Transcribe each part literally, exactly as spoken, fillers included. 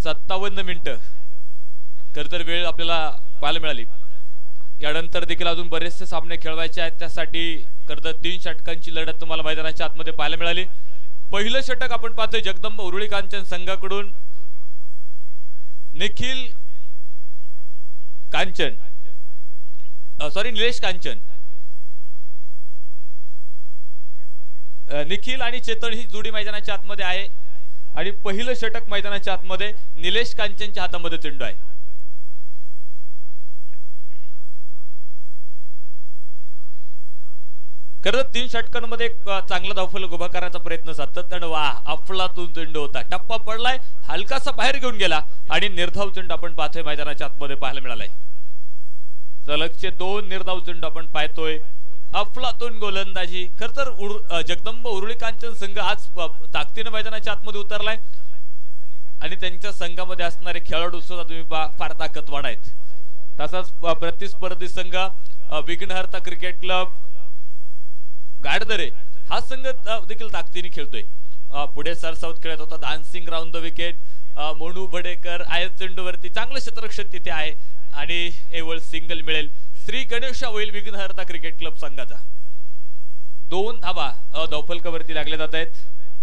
सत्तावन्न मिनिटं खर तर वेळ आपल्याला पाहायला मिळाली। यानंतर देखील अजून बरेचसे सामने खेळवायचे आहेत, त्यासाठी खर तर तीन षटकांची लढत तुम्हाला मैदानाच्या आतमध्ये पाहायला मिळाली। पहिलं षटक आपण पाहतोय जगदंब उरुळी कांचन संघाकडून निखिल कांचन सॉरी निलेश कांचन निखिल आणि चेतन ही जोडी मैदानाच्या आतमध्ये आहे आणि पहिलं षटक मैदानाच्या आतमध्ये निलेश कांचनच्या हातामध्ये चेंडू आहे। खरं तीन षटकांमध्ये चांगला धावफलक उभा करण्याचा प्रयत्न सातत्याने वा अफलातून चेंडू होता, टप्पा पडलाय, हलकासा बाहेर घेऊन गेला आणि निर्धाव चेंडू आपण पाहतोय मैदानाच्या आतमध्ये पाहायला मिळालाय। सलगचे दोन निर्धाव चेंडू आपण पाहतोय, अफलातून गोलंदाजी। खर तर जगदंब उरुळी कांचन संघ आज ताकदीने मैदानाच्या आतमध्ये उतरलाय आणि त्यांच्या संघामध्ये असणारे खेळाडू सुद्धा तुम्ही फार ताकदवान आहेत। तसाच प्रतिस्पर्धी संघ विघ्नहर्ता क्रिकेट क्लब गाडदरे हा संघ देखील ताकदीने खेळतोय। पुढे सरसावत खेळत होता dancing round the wicket Monu Bhadekar आय चेंडूवरती चांगलं क्षेत्ररक्षण तिथे आहे आणि एवळ सिंगल मिळेल श्री गणेशा होईल विघ्नहर्ता क्रिकेट क्लब संघाचा। दोन धावा धावफलकावरती लागले जात आहेत।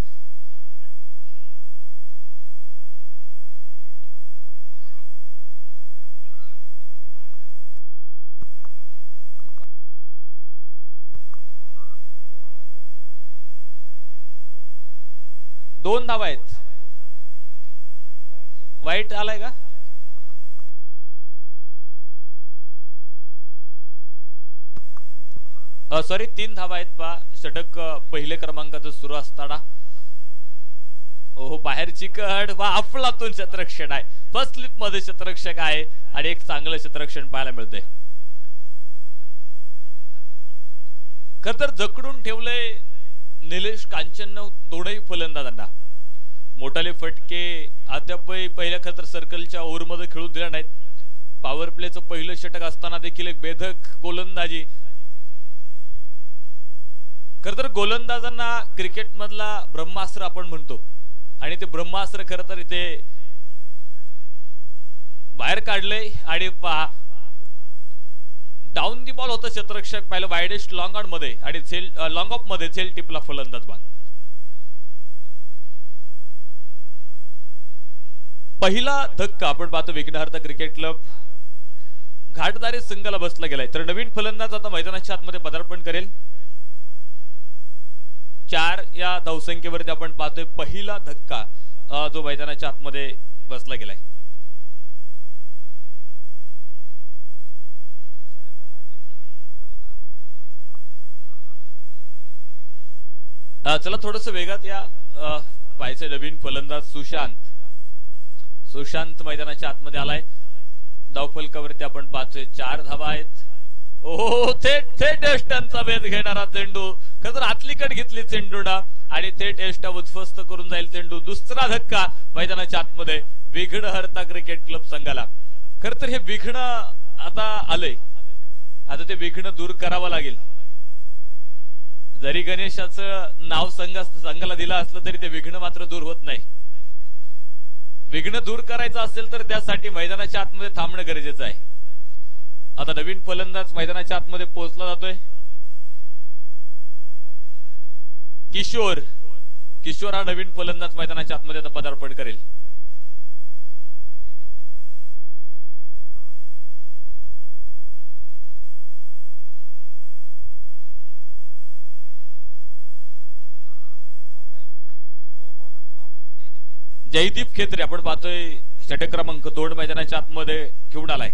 दोन धावा आहेत। वाईट आलाय का? सॉरी तीन धावा आहेत पा षटक पहिले क्रमांकाचं सुरू असताना। ओहो बाहेरची कड वा अफलातून क्षेत्ररक्षण आहे, फर्स्ट स्लिप मध्ये क्षेत्ररक्षक आहे आणि एक चांगलं क्षेत्ररक्षण पाहायला मिळतंय। खर तर जकडून ठेवलंय निलेश कांचन दोनही फलंदाजांना। मोठाले फटके अद्याप पहिल्या खतर सर्कलच्या ओव्हरमध्ये खेळू दिल्या नाहीत। पॉवर प्लेचं पहिलं षटक असताना देखील एक बेधक गोलंदाजी। खर तर गोलंदाजांना क्रिकेट मधला ब्रह्मास्त्र आपण म्हणतो आणि ते ब्रह्मास्त्र खर तर इथे बाहेर काढलंय आणि पहा डाऊन दी बॉल होतं क्षेत्ररक्षक पाहिलं वायडेस्ट लॉंग ऑन मध्ये आणि झेल लॉंग ऑफ मध्ये झेल टिपला फलंदाज बाद। पहिला धक्का आपण पाहतो विघ्नहर्ता क्रिकेट क्लब घाटदारे संघाला बसला गेलाय, तर नवीन फलंदाज आता मैदानाच्या आतमध्ये पदार्पण करेल। चार या धावसंख्येवरती आपण पाहतोय पहिला धक्का जो मैदानाच्या आतमध्ये बसला गेलाय। चला थोडस वेगात या पाहायचे नवीन फलंदाज सुशांत सुशांत मैदानाच्या आतमध्ये आलाय। धावफलकावरती आपण पाहतोय चार धावा आहेत। ओहो थेट थेट एष्टांचा भेद घेणारा चेंडू, खरं आतली कट घेतली चेंडूला आणि थेट एष्टा उद्ध्वस्त करून जाईल चेंडू। दुसरा धक्का मैदानाच्या आतमध्ये विघ्नहर्ता क्रिकेट क्लब संघाला। खरं तर हे विघ्न आता आलंय, आता ते विघ्न दूर करावं लागेल। जरी गणेशाचं नाव संघ संघाला दिलं असलं तरी ते विघ्न मात्र दूर होत नाही। विघ्न दूर करायचं असेल तर त्यासाठी मैदानाच्या आतमध्ये थांबणं गरजेचं आहे। आता नवीन फलंदाज मैदानाच्या आतमध्ये पोहोचला जातोय किशोर किशोर हा नवीन फलंदाज मैदानाच्या आतमध्ये आता पदार्पण करेल। जयदीप खेत्रे आपण पाहतोय षटक क्रमांक दोन मैदानाच्या आतमध्ये घेऊन आलाय।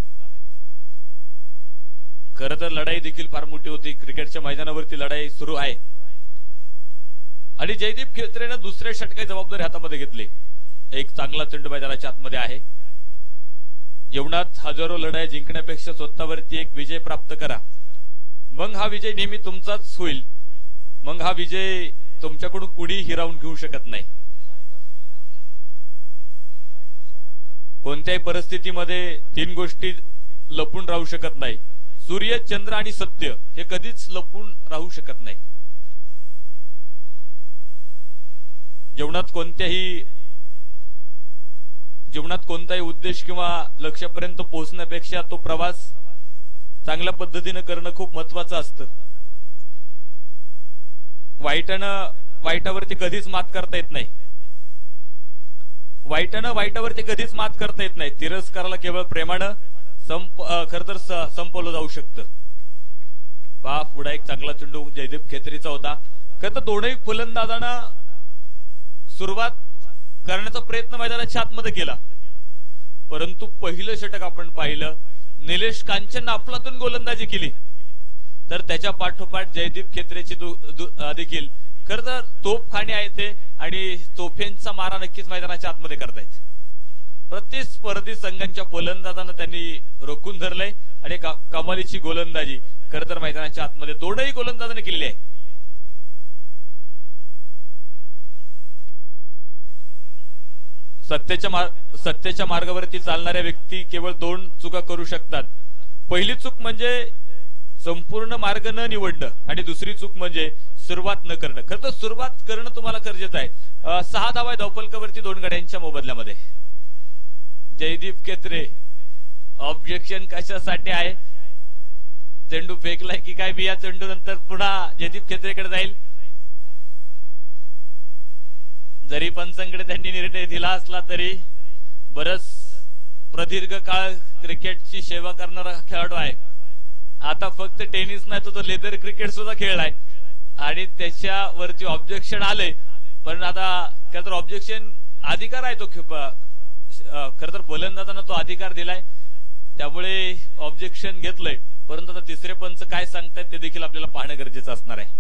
खर तर लढाई देखील फार मोठी होती, क्रिकेटच्या मैदानावरती लढाई सुरू आहे आणि जयदीप खेत्रेने दुसऱ्या षटकाची जबाबदारी हातामध्ये घेतली। एक चांगला चेंडू मैदानाच्या आतमध्ये आहे। जीवनात हजारो लढाई जिंकण्यापेक्षा स्वतःवरती एक विजय प्राप्त करा, मग हा विजय नेहमी तुमचाच होईल, मग हा विजय तुमच्याकडून कुणी हिरावून घेऊ शकत नाही। कोणत्याही परिस्थितीमध्ये तीन गोष्टी लपून राहू शकत नाही, सूर्य चंद्र आणि सत्य हे कधीच लपून राहू शकत नाही। जीवनात कोणत्याही जीवनात कोणताही उद्देश किंवा लक्ष्यापर्यंत पोहोचण्यापेक्षा तो प्रवास चांगल्या पद्धतीने करणं खूप महत्वाचं असतं. वाईटानं वाईटावरती कधीच मात करता येत नाही. वाईटानं वाईटावरती कधीच मात करता येत नाही. तिरस्काराला केवळ प्रेमानं संप खर तर संपवलं जाऊ शकतं. पहा पुढा एक चांगला चेंडू जयदीप खेत्रीचा होता. खरं तर दोनही फलंदाजांना सुरुवात करण्याचा प्रयत्न मैदानाच्या आतमध्ये केला, परंतु पहिलं षटक आपण पाहिलं निलेश कांचन आपलातून गोलंदाजी केली, तर त्याच्या पाठोपाठ जयदीप खेत्रेची देखील खरं तर तोफखाने आहे ते आणि तोफेंचा मारा नक्कीच मैदानाच्या आतमध्ये करतायत. प्रतिस्पर्धी संघांच्या फलंदाजांना त्यांनी रोखून धरलंय आणि कमालीची गोलंदाजी खरं तर मैदानाच्या आतमध्ये दोनही गोलंदाजांनी केलेली आहे. सत्तेच्या मार्ग सत्तेच्या मार्गावरती चालणाऱ्या व्यक्ती केवळ दोन चुका करू शकतात. पहिली चूक म्हणजे संपूर्ण मार्ग न निवडणं आणि दुसरी चूक म्हणजे सुरुवात न करणं. खरं तर सुरुवात करणं तुम्हाला गरजेचं आहे. सहा धावा धावफलकावरती दोन गड्यांच्या मोबदल्यामध्ये. जयदीप खेत्रे ऑब्जेक्शन कशासाठी आहे? चेंडू फेकलाय की काय? मी या चेंडू नंतर पुन्हा जयदीप खेत्रेकडे जाईल. जरी पंचांकडे त्यांनी निर्णय दिला असला तरी बरच प्रदीर्घ काळ क्रिकेटची सेवा करणारा खेळाडू आहे. आता फक्त टेनिस नाही तर तो लेदर क्रिकेट सुद्धा खेळलाय आणि त्याच्यावरती ऑब्जेक्शन आले. पण आता खरं तर ऑब्जेक्शन अधिकार आहे तो खरं तर फलंदाजांना तो अधिकार दिलाय, त्यामुळे ऑब्जेक्शन घेतलंय. परंतु आता तिसरे पंच काय सांगतायत ते देखील आपल्याला पाहणं गरजेचं असणार आहे.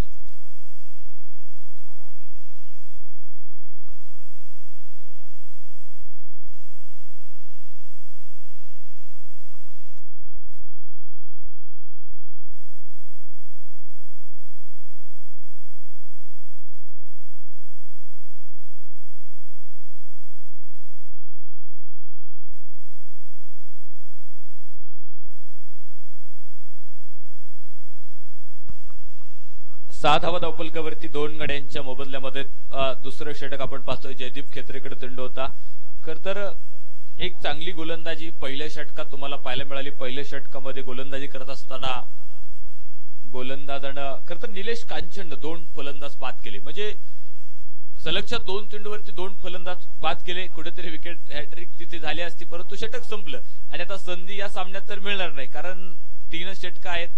सात धावा धावफलकावरती दोन गड्यांच्या मोबदल्यामध्ये दुसरं षटक आपण पाहतोय. जयदीप खेत्रेकडे चेंडू होता. खर तर एक चांगली गोलंदाजी पहिल्या षटकात तुम्हाला पाहायला मिळाली. पहिल्या षटकामध्ये गोलंदाजी करत असताना गोलंदाजानं खर तर निलेश कांचन दोन फलंदाज बाद केले. म्हणजे सलगच्या दोन चेंडूवरती दोन फलंदाज बाद केले. कुठेतरी विकेट हॅट्रिक तिथे झाली असती, परंतु षटक संपलं आणि आता संधी या सामन्यात तर मिळणार नाही, कारण तीनच षटक आहेत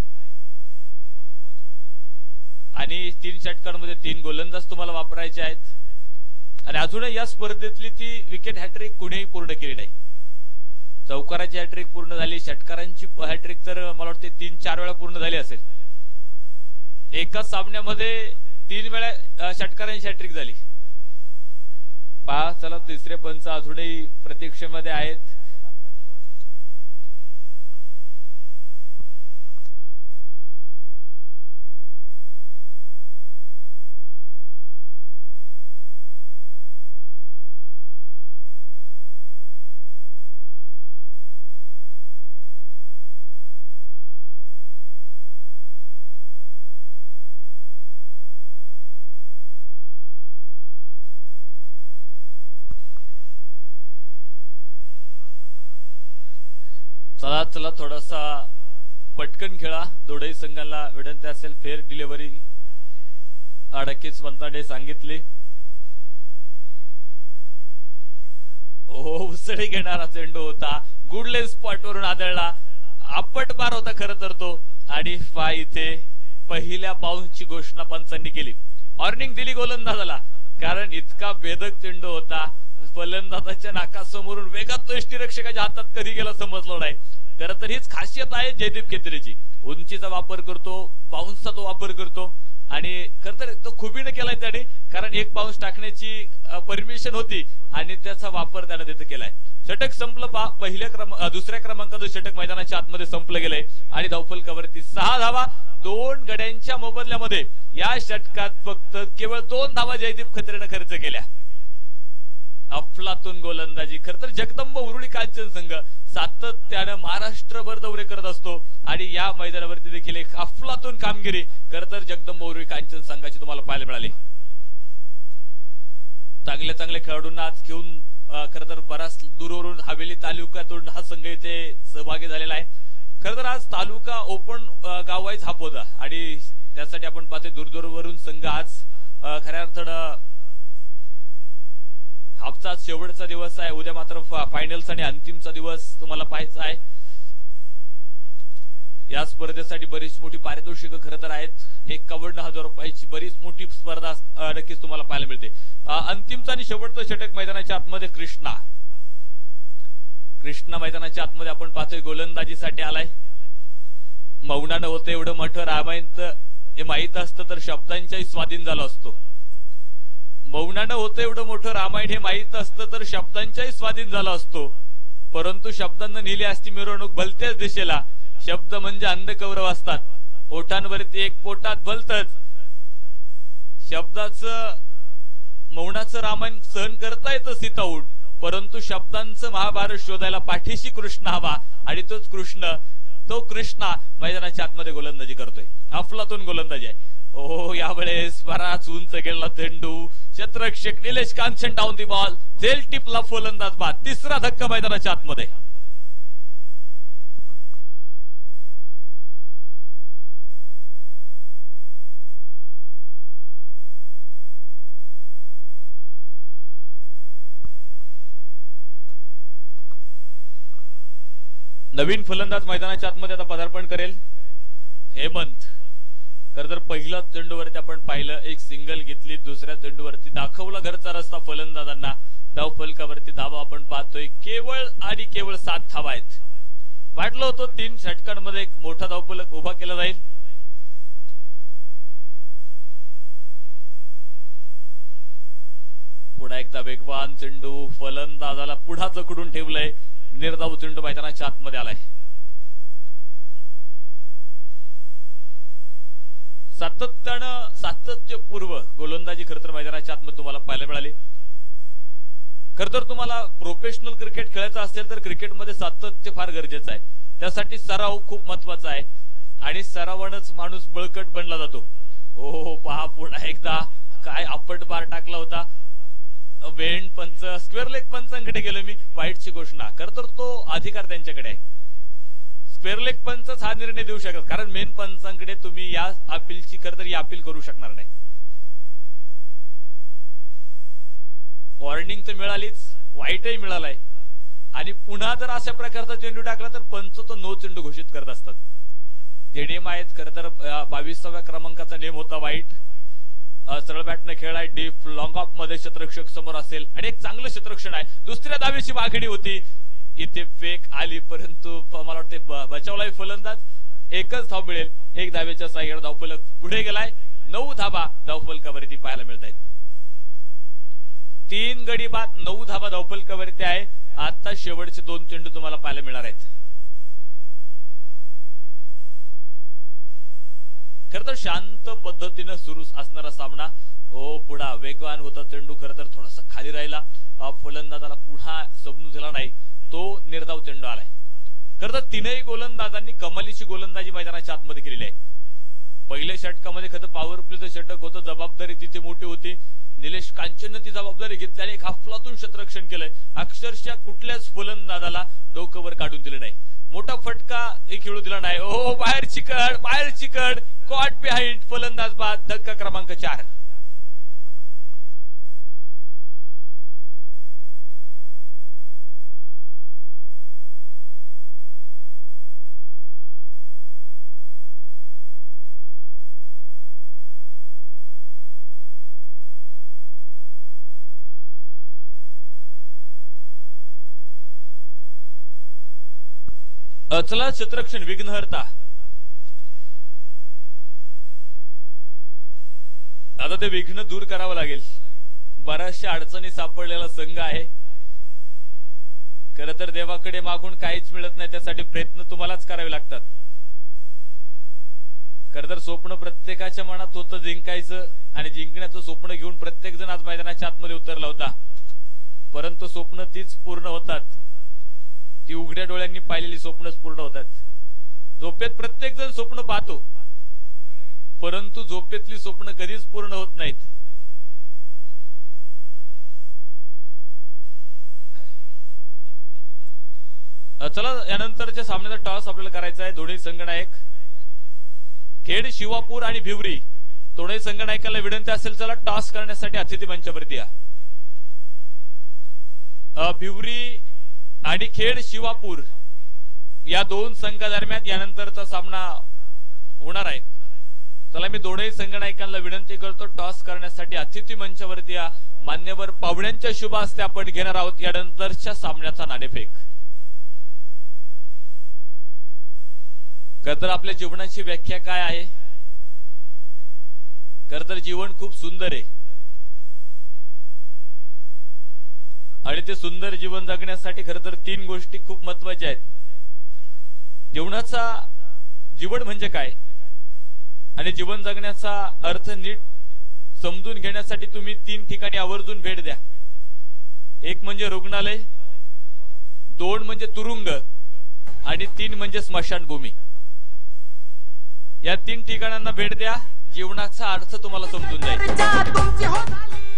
आणि तीन षटकांमध्ये तीन गोलंदाज तुम्हाला वापरायचे आहेत. आणि अजूनही या स्पर्धेतली ती विकेट हॅट्रिक कुणीही पूर्ण केली नाही. चौकाराची हॅट्रिक पूर्ण झाली, षटकारांची हॅट्रिक तर मला वाटते तीन चार वेळा पूर्ण झाली असेल. एका सामन्यामध्ये तीन वेळा षटकारांची हॅट्रिक झाली. पहा चला तिसरे पंच अजूनही प्रतीक्षेमध्ये आहेत. चला चला थोडासा पटकन खेळा. दोन्ही संघाला विनंती असेल फेअर डिलिव्हरी अडकीच पंताने सांगितली. ओ उसळी घेणारा चेंडू होता. गुडले स्पॉट वरून आदळला. आपट बार होता खरं तर तो. आणि फा इथे पहिल्या बाउन्सची घोषणा पंचांनी केली. वॉर्निंग दिली गोलंदाजाला, कारण इतका भेदक चेंडू होता. फलंदाजाच्या नाकासमोरून वेगात तो यष्टीरक्षकाच्या हातात कधी गेला समजलं नाही. खरं तर हीच खासियत आहे जयदीप खेत्रेची. उंचीचा वापर करतो, बाउन्सचा तो वापर करतो आणि खरं तर तो खुबीने केलाय त्याने, कारण एक बाउन्स टाकण्याची परमिशन होती आणि त्याचा वापर त्याने तिथे केलाय. षटक संपलं. पा पहिल्या क्रमांक दुसऱ्या क्रमांकाचं षटक मैदानाच्या आतमध्ये संपलं गेलंय आणि धावफलकावरती सहा धावा दोन गड्यांच्या मोबदल्यामध्ये. या षटकात फक्त केवळ दोन धावा जयदीप खेत्रेने खर्च केल्या. अफलातून गोलंदाजी. खरं तर जगदंब उरुळी कांचन संघ सातत्याने महाराष्ट्रभर दौरे करत असतो आणि या मैदानावरती देखील एक अफलातून कामगिरी खरं तर जगदंब उरुळी कांचन संघाची तुम्हाला पाहायला मिळाली. चांगल्या चांगल्या खेळाडूंना आज घेऊन खरं तर बराच दूरवरून हवेली तालुक्यातून हा संघ इथे सहभागी झालेला आहे. खरं तर आज तालुका ओपन गाव वाईज हाप होता आणि त्यासाठी आपण पाहतोय दूरदूरवरून संघ आज खऱ्या अर्थानं हाफचा शेवटचा दिवस आहे. उद्या मात्र फायनल्स आणि अंतिमचा दिवस तुम्हाला पाहायचा आहे. या स्पर्धेसाठी बरीच मोठी पारितोषिक खरं तर आहेत. एकावन्न हजार रुपयाची बरीच मोठी स्पर्धा नक्कीच तुम्हाला पाहायला मिळते. अंतिमचा आणि शेवटचं षटक मैदानाच्या आतमध्ये कृष्णा कृष्णा मैदानाच्या आतमध्ये आपण पाहतोय गोलंदाजीसाठी आलाय. मौनानं होतं एवढं मोठं रामायण हे माहित असतं तर शब्दांच्याही स्वाधीन झालं असतो. मौनानं होतं एवढं मोठं रामायण हे माहित असतं तर शब्दांच्याही स्वाधीन झाला असतो. परंतु शब्दांना नेली असती मिरवणूक भलत्याच दिशेला. शब्द म्हणजे अंधकौरव असतात. ओठांवरती एक पोटात भलतच. शब्दाचं मौनाचं रामायण सहन करता येतं सीताऊन, परंतु शब्दांचं महाभारत शोधायला पाठीशी कृष्ण हवा आणि तोच कृष्ण तो कृष्णा मैदानाच्या आतमध्ये गोलंदाजी करतोय. अफलातून गोलंदाजी आहे. ओ यावेळेस बराच उंच गेला चेंडू. क्षेत्ररक्षक Nilesh Kanchan down the ball. झेल टिपला फलंदाज बाद. तिसरा धक्का मैदानाच्या आतमध्ये. नवीन फलंदाज मैदानाच्या आतमध्ये आता पदार्पण करेल हेमंत. तर तर पहिल्या चेंडूवरती आपण पाहिलं एक सिंगल घेतली. दुसऱ्या चेंडूवरती दाखवला घरचा रस्ता फलंदाजांना. धाव फलकावरती धावा आपण पाहतोय केवळ आणि केवळ सात धावा आहेत. वाटलं होतं तीन षटकांमध्ये एक मोठा धावफलक उभा केला जाईल. पुन्हा एकदा वेगवान चेंडू फलंदाजाला पुढा जकडून ठेवलंय. निर्धाव चेंडू मैदानाच्या आतमध्ये आलाय. सातत्यानं सातत्यपूर्व गोलंदाजी खरं तर मैदानाच्या आतमध्ये तुम्हाला पाहायला मिळाली. खरं तर तुम्हाला प्रोफेशनल क्रिकेट खेळायचं असेल तर क्रिकेटमध्ये सातत्य फार गरजेचं आहे. त्यासाठी सराव खूप महत्वाचा आहे आणि सरावानच माणूस बळकट बनला जातो. हो पहा पुन्हा एकदा काय आपट बार टाकला होता. वेंड पंच स्क्वेअर लेग पंचांकडे गेलो मी. वाईटची घोषणा. खरं तर तो अधिकार त्यांच्याकडे आहे. स्क्वेअर लेग पंचच हा निर्णय देऊ शकत, कारण मेन पंचांकडे तुम्ही या अपीलची खरं तर अपील करू शकणार नाही. वॉर्निंग तर मिळालीच, वाईटही मिळालाय आणि पुन्हा जर अशा प्रकारचा चेंडू टाकला तर पंच तो नो चेंडू घोषित करत असतात. जे नियम आहेत खरं तर बावीसाव्या क्रमांकाचा नियम होता वाईट. सरळ बॅटने खेळाय डीप लॉंग ऑफ मध्ये क्षेत्ररक्षक समोर असेल आणि एक चांगलं क्षेत्ररक्षण आहे. दुसऱ्या धावेची मागणी होती. इथे फेक आली परंतु मला वाटते बचावलाय फलंदाज. एकच धाव मिळेल. एक धावेच्या साह्याने धावफलक पुढे गेलाय. नऊ धावा धावफलकावरती पाहायला मिळत आहेत. तीन गडी बाद नऊ धावा धावफलकावरती आहे. आता शेवटचे दोन चेंडू तुम्हाला पाहायला मिळणार आहेत. खरं तर शांत पद्धतीने सुरू असणारा सामना. ओ पुढा वेगवान होता चेंडू. खरं तर थोडासा खाली राहिला. फलंदाजाला पुन्हा समजून झाला नाही. तो निर्धाव चेंडू आलाय. खरं तर तीनही गोलंदाजांनी कमालीची गोलंदाजी मैदानाच्या आतमध्ये केलेली आहे. पहिल्या षटकामध्ये खरं पॉवर प्लेचं षटक होतं. जबाबदारी तिथे मोठी होती. निलेश कांचनने ती जबाबदारी घेतली आणि एक अफलातून क्षेत्ररक्षण केलंय. अक्षरशः कुठल्याच फलंदाजाला डोकंवर काढून दिलं नाही. मोठा फटका एक खेळू दिला नाही. ओ बाहेर चिकड बाहेर चिकड. कॉट बिहाइंड फलंदाज बाद. धक्का क्रमांक चार. चला क्षेत्ररक्षण विघ्नहर्ता. आता ते विघ्न दूर करावं लागेल. बऱ्याचशा अडचणी सापडलेला संघ आहे. खरं तर देवाकडे मागून काहीच मिळत नाही. त्यासाठी प्रयत्न तुम्हालाच करावे लागतात. खरं तर स्वप्न प्रत्येकाच्या मनात होतं जिंकायचं आणि जिंकण्याचं स्वप्न घेऊन प्रत्येक जण आज मैदानाच्या आतमध्ये उतरला होता. परंतु स्वप्न तीच पूर्ण होतात. ती उघड्या डोळ्यांनी पाहिलेली स्वप्नच पूर्ण होतात. झोपेत प्रत्येक जण स्वप्न पाहतो, परंतु झोपेतली स्वप्न कधीच पूर्ण होत नाहीत. चला यानंतरच्या सामन्याचा टॉस आपल्याला करायचा आहे. दोन्ही संघनायक खेड शिवापूर आणि भिवरी दोन्ही संघनायकांना विनंती असेल चला टॉस करण्यासाठी अतिथी मंचावरती या. भिवरी आणि खेड शिवापूर या दोन संघादरम्यान यानंतरचा सामना होणार आहे. चला मी दोन्ही संघनायकांना विनंती करतो टॉस करण्यासाठी अतिथी मंचावरती या. मान्यवर पाहुण्यांच्या शुभ हस्ते आपण घेणार आहोत यानंतरच्या सामन्याचा नाणेफेक. खरं तर आपल्या जीवनाची व्याख्या काय आहे? खरं तर जीवन खूप सुंदर आहे आणि ते सुंदर जीवन जगण्यासाठी खरं तर तीन गोष्टी खूप महत्वाच्या आहेत. जीवनाचा जीवन म्हणजे काय आणि जीवन जगण्याचा अर्थ नीट समजून घेण्यासाठी तुम्ही तीन ठिकाणी आवर्जून भेट द्या. एक म्हणजे रुग्णालय, दोन म्हणजे तुरुंग आणि तीन म्हणजे स्मशानभूमी. या तीन ठिकाणांना भेट द्या. जीवनाचा अर्थ तुम्हाला समजून जाईल.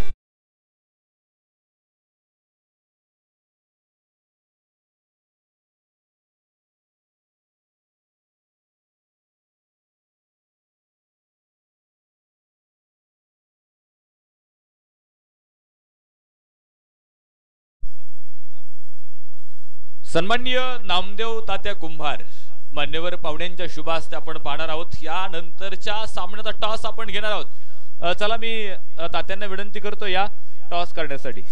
सन्माननीय नामदेव तात्या कुंभार मान्यवर पाहुण्यांच्या शुभ हस्ते आपण पाहणार आहोत. यानंतरच्या सामन्याचा टॉस आपण घेणार आहोत. चला मी तात्यांना विनंती करतो या टॉस करण्यासाठी.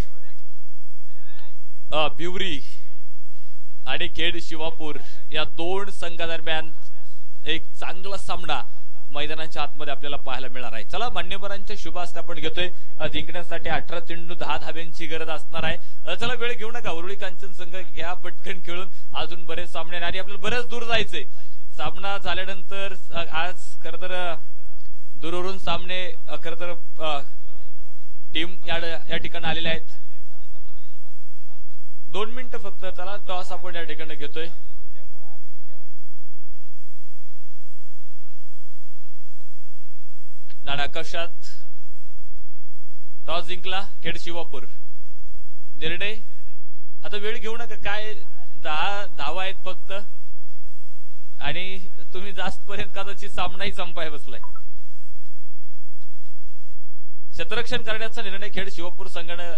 भिवरी आणि खेड शिवापूर या दोन संघादरम्यान एक चांगला सामना मैदानाच्या आतमध्ये आपल्याला पाहायला मिळणार आहे. चला मान्यवरांच्या शुभ हस्ते आपण घेतोय. जिंकण्यासाठी अठरा चेंडू दहा धाब्यांची गरज असणार आहे. चला वेळ घेऊ नका. उरुळी कांचन संघ घ्या पटकन खेळून. अजून बरेच सामने आणि आपल्याला बरेच दूर जायचंय. सामना झाल्यानंतर आज खरं तर दूरवरून सामने खरं तर टीम या ठिकाणी आलेल्या आहेत. दोन मिनिटं फक्त. चला टॉस आपण या ठिकाणी घेतोय. नाणाकशात टॉस जिंकला खेड शिवापूर. निर्णय आता वेळ घेऊ नका. काय दहा धावा आहेत फक्त आणि तुम्ही जास्त पर्यंत कदाचित सामनाही संपाय बसलाय. क्षेत्ररक्षण करण्याचा निर्णय खेड शिवापूर संघाने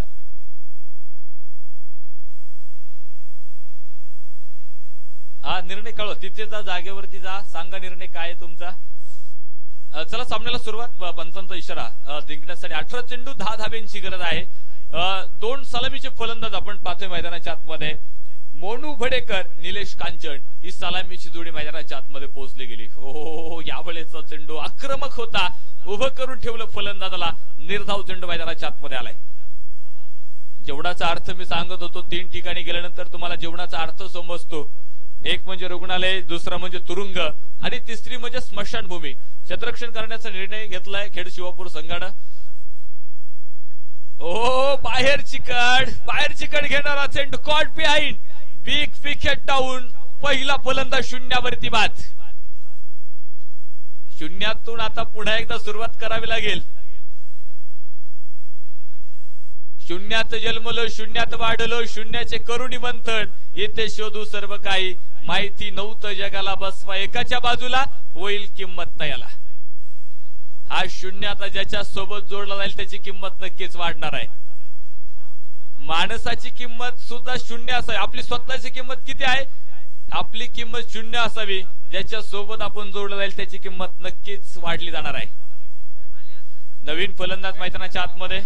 हा निर्णय कळवा. तिथे जा, जागेवरती जा, सांगा निर्णय काय आहे तुमचा. चला सामन्याला सुरुवात. पंचांचा इशारा. जिंकण्यासाठी अठरा चेंडू दहा धाब्यांची गरज आहे. दोन सलामीचे फलंदाज आपण पाहतोय मैदानाच्या आतमध्ये. मोनू भडेकर, निलेश कांचन ही सलामीची जोडी मैदानाच्या आतमध्ये पोहोचली गेली. हो यावेळेचा चेंडू आक्रमक होता. उभं करून ठेवलं फलंदाजाला. निर्धाव चेंडू मैदानाच्या आतमध्ये आलाय. जेवणाचा अर्थ मी सांगत होतो. तीन ठिकाणी गेल्यानंतर तुम्हाला जेवणाचा अर्थ समजतो. एक म्हणजे रुग्णालय, दुसरा म्हणजे तुरुंग आणि तिसरी म्हणजे स्मशानभूमी. क्षेत्ररक्षण करण्याचा निर्णय घेतलाय खेड शिवापूर संघानं. ओ बाहेर चिकट बाहेर चिकट घेणारा चेंडू caught behind. Big wicket down. पहिला फलंदाज शून्यावरती बाद. शून्यातून आता पुन्हा एकदा सुरुवात करावी लागेल. शून्यात जन्मलो, शून्यात वाढलो, शून्याचे करुणी मंथन. येथे शोधू सर्व काही. माहिती नव्हतं जगाला बसवा एकाच्या बाजूला. होईल किंमत तयाला. हा शून्य आता ज्याच्या सोबत जोडला जाईल त्याची किंमत नक्कीच वाढणार आहे. माणसाची किंमत सुद्धा शून्य असावी. आपली स्वतःची किंमत किती आहे? आपली किंमत शून्य असावी. ज्याच्या सोबत आपण जोडला जाईल त्याची किंमत नक्कीच वाढली जाणार आहे. नवीन फलंदाज मैदानाच्या आतमध्ये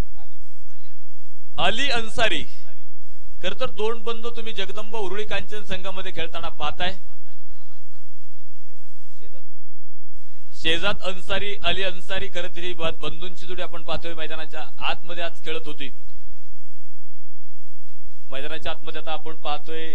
अली अन्सारी. खर तर दोन बंधू तुम्ही जगदंबा उरुळी कांचन संघामध्ये खेळताना पाहताय. शेजात अन्सारी, अली अन्सारी. खरं तरी बंधूंची जोडी आपण पाहतोय मैदानाच्या आतमध्ये आज खेळत होती. मैदानाच्या आतमध्ये आता आपण पाहतोय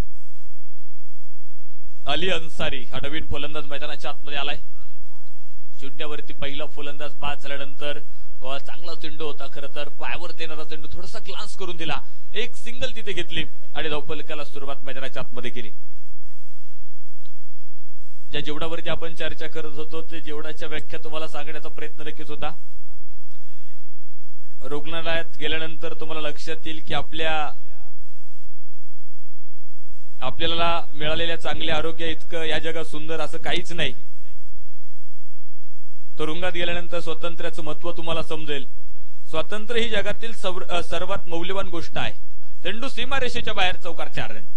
अली अन्सारी हा नवीन फलंदाज मैदानाच्या आतमध्ये आलाय. शून्यावरती पहिला फलंदाज बाद झाल्यानंतर चांगला चेंडू होता. खरं तर पायावर येणारा चेंडू थोडासा ग्लान्स करून दिला. एक सिंगल तिथे घेतली आणि धावफलकाला सुरुवात मैदानाच्या आतमध्ये केली. ज्या जेवढावरती आपण चर्चा करत होतो ते जेवढाच्या व्याख्या तुम्हाला सांगण्याचा प्रयत्न नक्कीच होता. रुग्णालयात गेल्यानंतर तुम्हाला लक्षात येईल की आपल्या आपल्याला मिळालेल्या चांगले आरोग्य इतकं या जगात सुंदर असं काहीच नाही. तुरुंगात गेल्यानंतर स्वातंत्र्याचं महत्व तुम्हाला समजेल. स्वातंत्र्य ही जगातील सर्वात मौल्यवान गोष्ट आहे. चेंडू सीमारेषेच्या बाहेर, चौकार चार रन.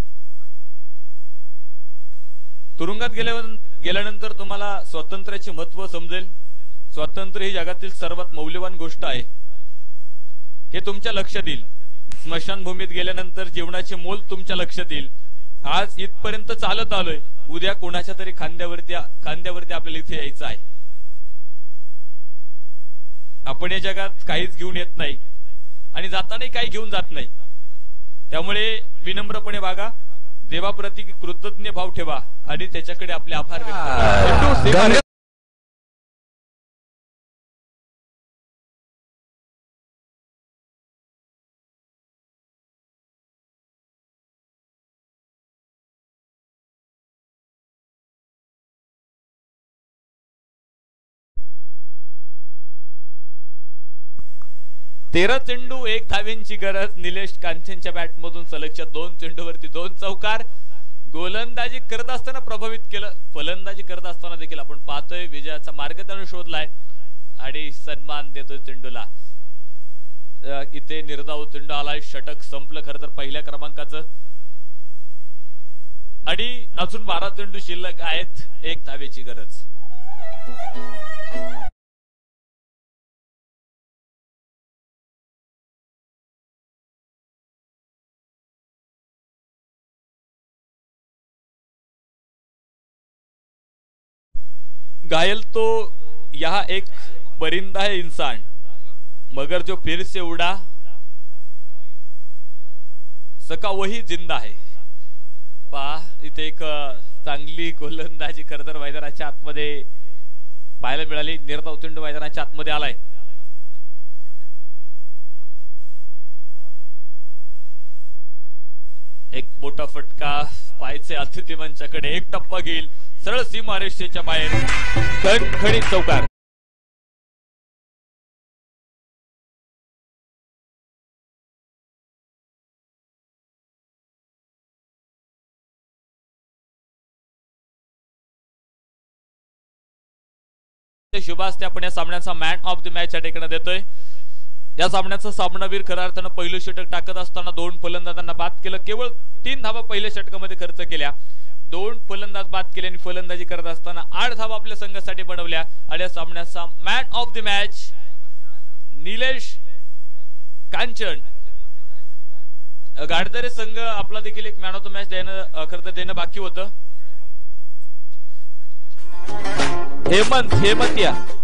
तुरुंगात गेल्यानंतर तुम्हाला स्वातंत्र्याचे महत्व समजेल. स्वातंत्र्य ही जगातील सर्वात मौल्यवान गोष्ट आहे हे तुमच्या लक्षात येईल. स्मशानभूमीत गेल्यानंतर जीवनाचे मोल तुमच्या लक्षात येईल. आज इथपर्यंत चालत आलोय, उद्या कोणाच्या तरी खांद्यावरती खांद्यावरती आपल्याला इथे यायचं आहे. आपण या जगात काहीच घेऊन येत नाही आणि जातानाही काही घेऊन जात नाही. त्यामुळे विनम्रपणे वागा, देवाप्रती कृतज्ञ भाव ठेवा आणि त्याच्याकडे आपले आभार व्यक्त करा. तेरा चेंडू एक धावेंची गरज. निलेश कांचनच्या बॅटमधून सलगच्या दोन चेंडूवरती दोन चौकार. गोलंदाजी करत असताना प्रभावित केलं, फलंदाजी करत असताना देखील आपण पाहतोय विजयाचा मार्ग त्याने शोधलाय आणि सन्मान देतोय चेंडूला. इथे निर्धाव चेंडू आलाय, षटक संपलं खरं तर पहिल्या क्रमांकाचं आणि अजून बारा चेंडू शिल्लक आहेत. एक धावेची गरज. घायल तो यहाँ एक परिंदा है इंसान, मगर जो फिर से उड़ा सका वही जिंदा है. पहा इथे एक चांगली गोलंदाजी खरं तर मैदानाच्या आतमध्ये पाहायला मिळाली. निर्धाव चेंडू मैदानाच्या आतमध्ये आलाय. एक मोठा फटका पायचे अतिथी मंचाकडे. एक टप्पा घेईल, सरळ सीमारेषेच्या बाहेर, खणखणीत चौकार. शुभास्ते आपण या सामन्याचा मॅन ऑफ द मॅच या ठिकाणी देतोय. या सामन्याचा सामनावीर खऱ्या अर्थानं पहिलं षटक टाकत असताना दोन फलंदाजांना बाद केलं. केवळ तीन धावा पहिल्या षटकामध्ये खर्च केल्या. दोन फलंदाज बाद केले आणि फलंदाजी करत असताना आठ धावा आपल्या संघासाठी बनवल्या. आणि या सामन्याचा man of the match Nilesh Kanchan. Gadadare संघ आपला देखील एक मॅन ऑफ द मॅच देणं खरं तर देणं बाकी होतं. हेमंत हेमंत या